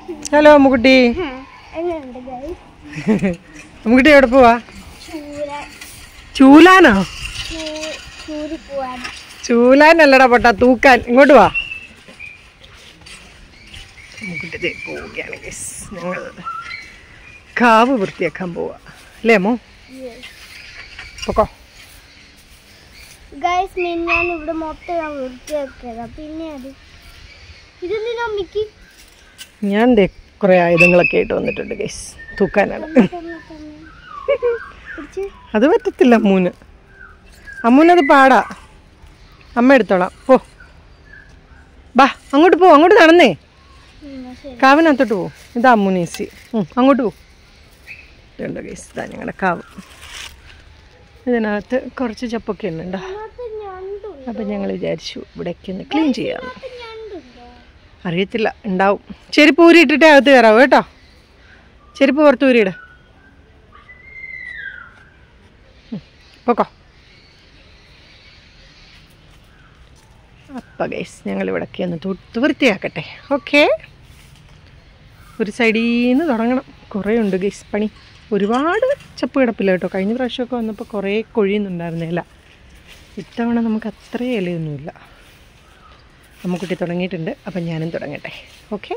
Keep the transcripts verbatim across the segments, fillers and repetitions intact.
Hello Ammukutty. Ammukutty എവിടെ പോവാ? ചൂലാനോ? ചൂലാനല്ലടാ പൊട്ടാ, തൂക്കാൻ. ഇങ്ങോട്ട് വാ. അമ്മുക്കുട്ടി പോവുകയാണ് ഗൈസ്. ഞങ്ങൾ കാവ് വൃത്തിയാക്കാൻ പോവാ അല്ലേ അമ്മോ? പൊക്കോ. ഗൈസ് ഞാൻ ഇവിടെ മൊത്തം വൃത്തിയാക്കിയതാ. പിന്നെ അത് ഇതെന്തിനാ അമ്മയ്ക്ക്? ഞാൻ കുറെ ആയുധങ്ങളൊക്കെ ആയിട്ട് വന്നിട്ടുണ്ട് ഗൈസ്, തൂക്കാനാണ്. അത് പറ്റത്തില്ല അമ്മൂന്. അമ്മൂനത് പാടാ. അമ്മ എടുത്തോളാം. പോ ബാ, അങ്ങോട്ട് പോ. അങ്ങോട്ട് നടന്നേ, കാവിനകത്തോട്ട് പോ. ഇതാ അമ്മൂന് ഈസി. അങ്ങോട്ട് പോ. ഇതുണ്ട് ഗൈസ്, ഇതാ ഞങ്ങളുടെ കാവ്. ഇതിനകത്ത് കുറച്ച് ചപ്പൊക്കെ ഉണ്ടോ. അപ്പം ഞങ്ങൾ വിചാരിച്ചു ഇവിടേക്ക് ഒന്ന് ക്ലീൻ ചെയ്യാം. അറിയത്തില്ല, ഉണ്ടാവും. ചെരുപ്പ് ഊരി ഇട്ടിട്ടേ അകത്ത് കയറാവൂ കേട്ടോ. ചെരുപ്പ് പുറത്ത് ഊരിയിട. പൊക്കോ. അപ്പം ഗൈസ് ഞങ്ങൾ ഇവിടേക്ക് ഒന്ന് തൂത്ത് വൃത്തിയാക്കട്ടെ. ഓക്കെ, ഒരു സൈഡിൽ നിന്ന് തുടങ്ങണം. കുറേ ഉണ്ട് ഗൈസ് പണി. ഒരുപാട് ചപ്പ് കിടപ്പില്ല കേട്ടോ. കഴിഞ്ഞ പ്രാവശ്യമൊക്കെ വന്നപ്പോൾ കുറേ കൊഴിയുന്നുണ്ടായിരുന്നില്ല. ഇത്തവണ നമുക്ക് അത്രയും ഇലയൊന്നുമില്ല. അമ്മുക്കുട്ടി തുടങ്ങിയിട്ടുണ്ട്. അപ്പം ഞാനും തുടങ്ങട്ടെ. ഓക്കെ,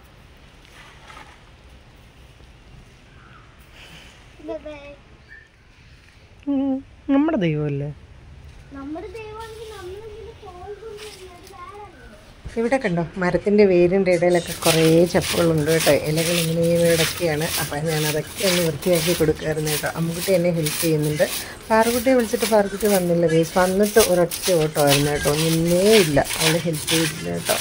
നമ്മുടെ ദൈവമല്ലേ. ഇവിടെ കണ്ടോ, മരത്തിൻ്റെ വേരിൻ്റെ ഇടയിലൊക്കെ കുറേ ചപ്പുകളുണ്ട് കേട്ടോ. ഇലകൾ ഇങ്ങനെ ഇടയ്ക്കാണ്. അപ്പം ഞാൻ അതൊക്കെ ഒന്ന് വൃത്തിയാക്കി കൊടുക്കുമായിരുന്നു കേട്ടോ. അമ്മുക്കുട്ടി എന്നെ ഹെൽപ്പ് ചെയ്യുന്നുണ്ട്. പാറുകുട്ടിയെ വിളിച്ചിട്ട് പാറുകുട്ടി വന്നില്ല ഗൈസ്. വന്നിട്ട് ഒരൊറ്റ ഓട്ടോ ആയിരുന്നു കേട്ടോ. നിന്നേ ഇല്ല, അവൾ ഹെൽപ്പ് ചെയ്തില്ല കേട്ടോ.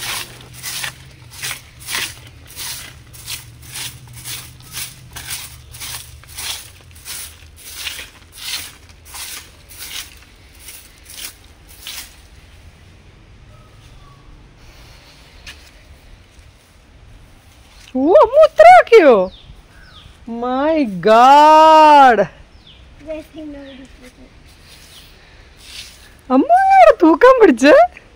ഓ അമ്മ ഇത്രയാക്കിയോ? മൈ ഗാഡ്, അമ്മ തൂക്കാൻ പിടിച്ച.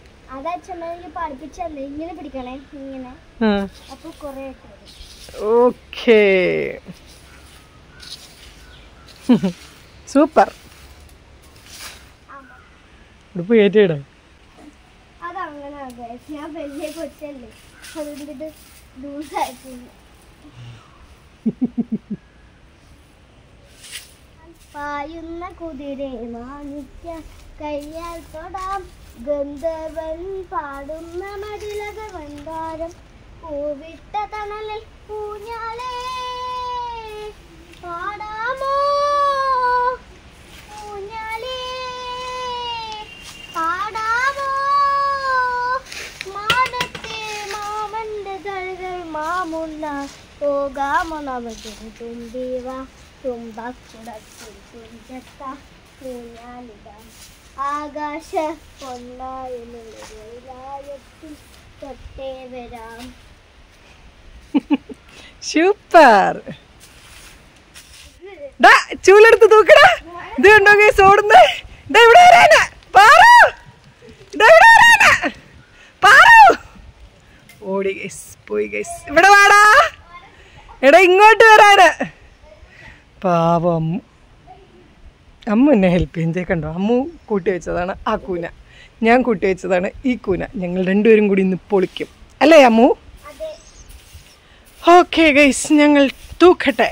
Okay, super. ഉടുപ്പ് കയറ്റിയിടാം. പായുന്ന കുതിരെ മാണിക്യ കയ്യാൽ തൊടാം, ഗന്ധർവൻ പാടുന്ന മതിലക വന്താരം, പൂവിട്ട തണലിൽ പൂഞ്ഞാലേ പാടാമോ, പൂഞ്ഞാലേ പാടാമോ, മാനത്തെ മാമന്റെ തഴുകൾ മാമുന്ന പോകാമോ നമുക്ക് തുമ്പിവ തുമ്പക്കുടത്തിൽ തുഞ്ചത്ത പൂഞ്ഞാലിടാം, ആകാശ പൊന്നായെത്തി തൊട്ടേ വരാം. സൂപ്പർ. ചൂലെടുത്ത് തൂക്കടാ. ഇത് കണ്ടോ ഗൈസ് ഓടുന്നേ. ഇതാ ഇവിടെ വരാനാ. പാറു, ഇതാ ഇവിടെ വരാനാ. പാറു ഓടി ഗൈസ്, പോയി ഗൈസ്. ഇവിടെ വാടാ. എടാ ഇങ്ങോട്ട് വരാന്. പാവം അമ്മു. അമ്മ എന്നെ ഹെൽപ്പ് ചെയ്യുന്നതേ കണ്ടോ. അമ്മു കൂട്ടി വെച്ചതാണ് ആ കൂന, ഞാൻ കൂട്ടി വെച്ചതാണ് ഈ കൂന. ഞങ്ങൾ രണ്ടുപേരും കൂടി ഇന്ന് പൊളിക്കും അല്ലേ അമ്മു? ഓക്കെ ഗൈസ്, ഞങ്ങൾ തൂക്കട്ടെ.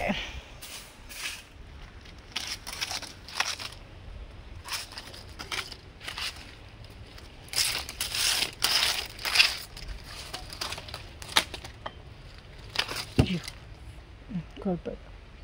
കുഴപ്പമില്ല.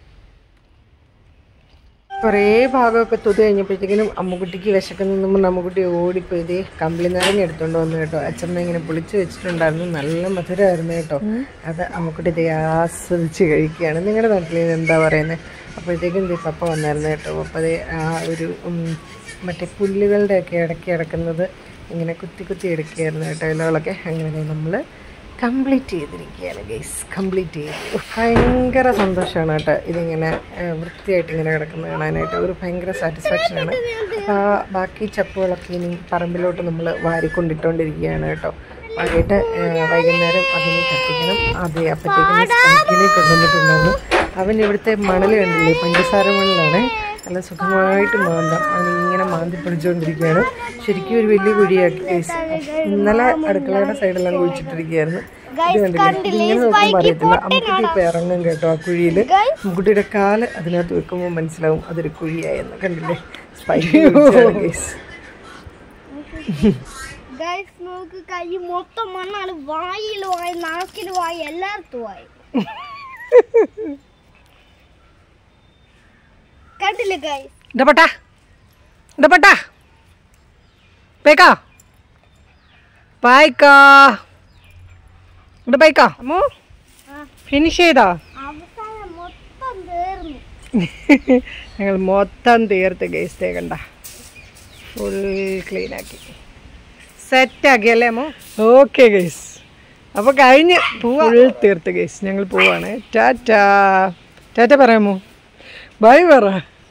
കുറേ ഭാഗമൊക്കെ തൂത്ത് കഴിഞ്ഞപ്പോഴത്തേക്കിനും അമ്മുക്കുട്ടിക്ക് വിശക്കുന്നു പറഞ്ഞ് അമ്മുക്കുട്ടി ഓടിപ്പോയി ഇതേ കമ്പിളി നാരങ്ങ എടുത്തുകൊണ്ട് വന്നു കേട്ടോ. അച്ഛമ്മ ഇങ്ങനെ പൊളിച്ച് വെച്ചിട്ടുണ്ടായിരുന്നു, നല്ല മധുരമായിരുന്നു കേട്ടോ. അത് അമ്മുക്കുട്ടി ഇതേ ആസ്വദിച്ച് കഴിക്കുകയാണ്. നിങ്ങളുടെ നാട്ടിൽ എന്താ പറയുന്നത്? അപ്പോഴത്തേക്കും ഇതേ പപ്പ വന്നായിരുന്നു കേട്ടോ. പപ്പ അതേ ആ ഒരു മറ്റേ പുല്ലുകളുടെയൊക്കെ ഇടയ്ക്ക് കിടക്കുന്നത് ഇങ്ങനെ കുത്തി കുത്തി എടുക്കുകയായിരുന്നു കേട്ടോ, ഇലകളൊക്കെ. അങ്ങനെ നമ്മൾ കംപ്ലീറ്റ് ചെയ്തിരിക്കുകയാണ് ഗൈസ്, കംപ്ലീറ്റ് ചെയ്തു. ഭയങ്കര സന്തോഷമാണ് കേട്ടോ ഇതിങ്ങനെ വൃത്തിയായിട്ട് ഇങ്ങനെ കിടക്കുന്നത് കാണാനായിട്ട്. ഒരു ഭയങ്കര സാറ്റിസ്ഫാക്ഷനാണ്. അപ്പോൾ ബാക്കി ചപ്പുകളൊക്കെ ഇനി പറമ്പിലോട്ട് നമ്മൾ വാരിക്കൊണ്ടിട്ടുകൊണ്ടിരിക്കുകയാണ് കേട്ടോ. വൈകിട്ട് വൈകുന്നേരം അതിനെ കത്തിക്കണം. അതെ, അപ്പോഴത്തേക്കും സ്പൈക്കിനെ കൊണ്ടുവന്നിട്ടുണ്ടായിരുന്നു. അവൻ ഇവിടുത്തെ മണൽ കണ്ടില്ലേ, പഞ്ചസാര മണലാണ്. നല്ല സുഖമായിട്ട് മാന്താം. അവനിങ്ങനെ മാന്തി പിടിച്ചുകൊണ്ടിരിക്കുകയാണ്. ശരിക്കും ഒരു വലിയ കുഴിയാക്കി. ഇന്നലെ അടുക്കളയുടെ സൈഡെല്ലാം കുഴിച്ചിട്ടിരിക്കുകയായിരുന്നു. ഇത് കണ്ടില്ലേ, ഇങ്ങനെ നോക്കുമ്പോൾ അറിയത്തില്ല. അമ്മുക്കുട്ടി ഇപ്പം ഇറങ്ങും കേട്ടോ ആ കുഴിയിൽ. അമ്മുക്കുട്ടിയുടെ കാല് അതിനകത്ത് വെക്കുമ്പോൾ മനസ്സിലാവും അതൊരു കുഴിയായെന്ന്. കണ്ടില്ലേ, സ്പൈക്ക് ഗൈസ് നോക്ക്, കൈ മൊത്തം മണ്ണാണ്. വായിലുമായി നാക്കിലുമായി എല്ലായിടത്തുമായി. കണ്ടില്ലേ ഗൈസ്? ഇടപെട്ടാ ഇടപെട്ടാ പേക്കാ പായ്ക്കാ ഇവിടെ പൈക്കാ അമ്മോ ഫിനിഷ് ചെയ്താ? അവസാനം മൊത്തം തീർന്നു. ഞങ്ങൾ മൊത്തം തീർത്ത് ഗൈസ്. കണ്ട, ഫുൾ ക്ലീൻ ആക്കി സെറ്റാക്കി അല്ലേ അമ്മോ? ഓക്കെ ഗൈസ്, അപ്പോൾ കഴിഞ്ഞ് ഫുൾ തീർത്ത് ഗൈസ്. ഞങ്ങൾ പോവാണ്. ടാറ്റാ ടാറ്റ പറയാമോ? ബൈ പറ.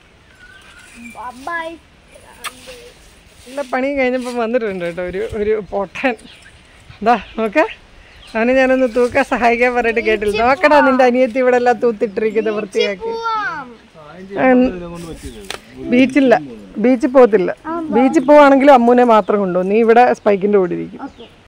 എല്ലാ പണിയും കഴിഞ്ഞപ്പോൾ വന്നിട്ടുണ്ട് കേട്ടോ ഒരു ഒരു പൊട്ടൻ. എന്താ നോക്ക, അവനെ ഞാനൊന്ന് തൂക്കാൻ സഹായിക്കാൻ പറഞ്ഞിട്ട് കേട്ടില്ല. നോക്കടാ, നിന്റെ അനിയത്തി ഇവിടെ എല്ലാം തൂത്തിട്ടിരിക്കുന്നത് വൃത്തിയാക്കി. ബീച്ചില്ല, ബീച്ചിൽ പോകത്തില്ല. ബീച്ചിൽ പോവാണെങ്കിലും അമ്മൂനെ മാത്രം കൊണ്ടുപോകും. നീ ഇവിടെ സ്പൈക്കിൻ്റെ കൂടെ ഇരിക്കും.